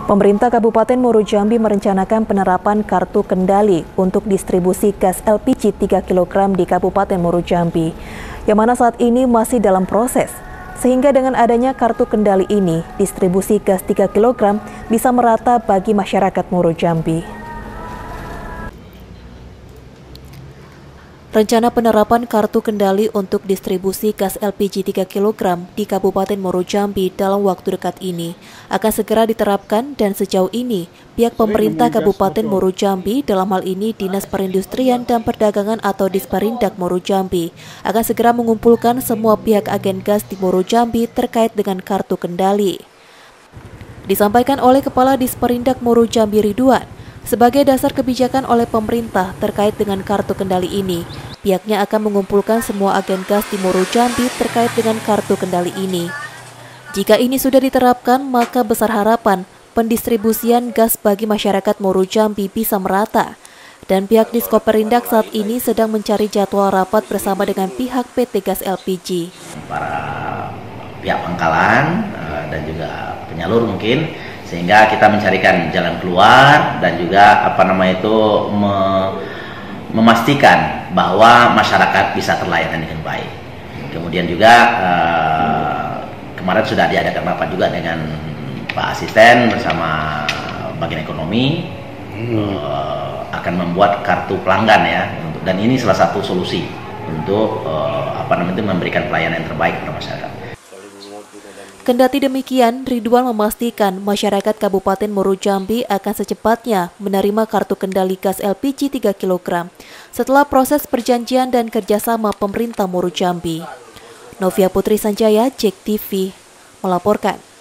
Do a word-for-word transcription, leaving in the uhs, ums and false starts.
Pemerintah Kabupaten Muaro Jambi merencanakan penerapan kartu kendali untuk distribusi gas L P G tiga kilogram di Kabupaten Muaro Jambi, yang mana saat ini masih dalam proses. Sehingga dengan adanya kartu kendali ini, distribusi gas tiga kilogram bisa merata bagi masyarakat Muaro Jambi. Rencana penerapan kartu kendali untuk distribusi gas L P G tiga kilogram di Kabupaten Muaro Jambi dalam waktu dekat ini akan segera diterapkan, dan sejauh ini pihak pemerintah Kabupaten Muaro Jambi, dalam hal ini Dinas Perindustrian dan Perdagangan atau Disperindak Muaro Jambi, akan segera mengumpulkan semua pihak agen gas di Muaro Jambi terkait dengan kartu kendali. Disampaikan oleh Kepala Disperindak Muaro Jambi Ridwan, sebagai dasar kebijakan oleh pemerintah terkait dengan kartu kendali ini, pihaknya akan mengumpulkan semua agen gas di Muaro Jambi terkait dengan kartu kendali ini. Jika ini sudah diterapkan, maka besar harapan pendistribusian gas bagi masyarakat Muaro Jambi bisa merata. Dan pihak Disperindak saat ini sedang mencari jadwal rapat bersama dengan pihak P T Gas L P G. Para pihak pangkalan dan juga penyalur mungkin, sehingga kita mencarikan jalan keluar dan juga apa namanya itu me, memastikan bahwa masyarakat bisa terlayani dengan baik. Kemudian juga eh, kemarin sudah diadakan rapat juga dengan Pak Asisten bersama bagian ekonomi, hmm. eh, akan membuat kartu pelanggan ya, dan ini salah satu solusi untuk eh, apa namanya itu memberikan pelayanan yang terbaik kepada masyarakat. Kendati demikian, Ridwan memastikan masyarakat Kabupaten Muaro Jambi akan secepatnya menerima kartu kendali gas L P G tiga kilogram setelah proses perjanjian dan kerjasama pemerintah Muaro Jambi. Novia Putri Sanjaya, Jek T V, melaporkan.